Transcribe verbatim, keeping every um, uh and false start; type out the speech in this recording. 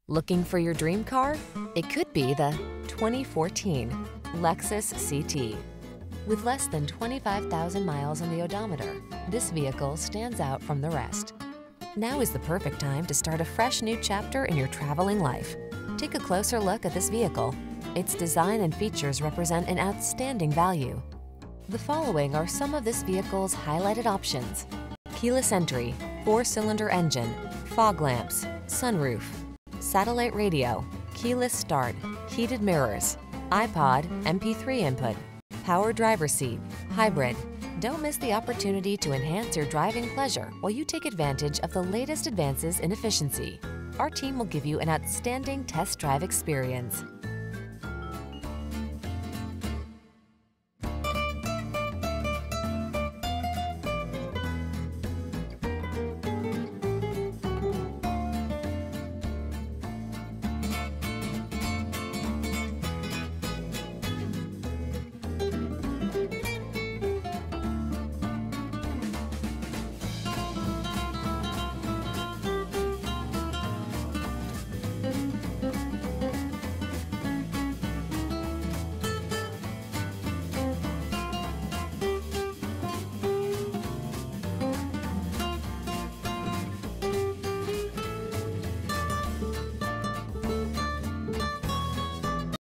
Looking for your dream car? It could be the twenty fourteen Lexus C T. With less than twenty-five thousand miles on the odometer, this vehicle stands out from the rest. Now is the perfect time to start a fresh new chapter in your traveling life. Take a closer look at this vehicle. Its design and features represent an outstanding value. The following are some of this vehicle's highlighted options: keyless entry, four-cylinder engine, fog lamps, sunroof, satellite radio, keyless start, heated mirrors, iPod, M P three input, power driver seat, hybrid. Don't miss the opportunity to enhance your driving pleasure while you take advantage of the latest advances in efficiency. Our team will give you an outstanding test drive experience.